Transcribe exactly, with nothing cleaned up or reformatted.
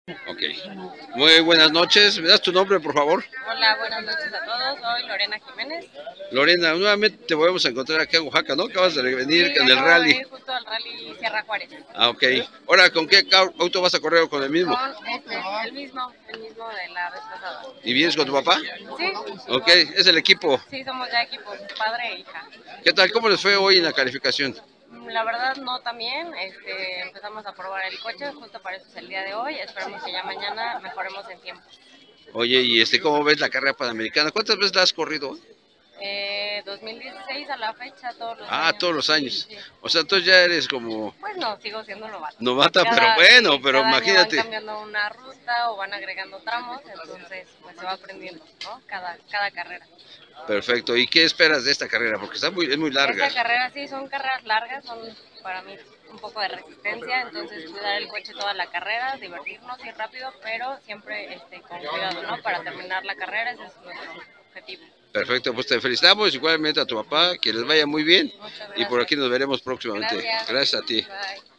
Ok. Muy buenas noches. ¿Me das tu nombre, por favor? Hola, buenas noches a todos. Soy Lorena Jiménez. Lorena, nuevamente te volvemos a encontrar acá en Oaxaca, ¿no? Acabas de venir Sí, en el acabo de rally. venir justo al rally Sierra Juárez. Ah, ok. Ahora, ¿con qué auto vas a correr o con el mismo? Con este, el mismo, el mismo de la vez pasada. ¿Y vienes con tu papá? Sí. Ok, es el equipo. Sí, somos ya equipo, padre e hija. ¿Qué tal? ¿Cómo les fue hoy en la calificación? La verdad no tan bien, este, empezamos a probar el coche, justo para eso es el día de hoy, esperamos que ya mañana mejoremos en tiempo. Oye, ¿y este cómo ves la carrera panamericana? ¿Cuántas veces la has corrido? Eh, dos mil dieciséis a la fecha, todos los Ah, años. todos los años. Sí, sí. O sea, entonces ya eres como Pues no, sigo siendo novata. novata, Cada, pero bueno, sí, pero cada año van imagínate. cambiando una ruta o van agregando tramos, entonces pues se va aprendiendo, ¿no? Cada, cada carrera. Perfecto. ¿Y qué esperas de esta carrera? Porque está muy, es muy larga. Esta carrera sí, son carreras largas, son para mí un poco de resistencia, entonces cuidar el coche toda la carrera, divertirnos, ir rápido, pero siempre este, con cuidado, ¿no? Para terminar la carrera, ese es nuestro objetivo. Perfecto, pues te felicitamos igualmente a tu papá, que les vaya muy bien. Muchas Y por gracias. aquí nos veremos próximamente. Gracias. Gracias a ti. Bye.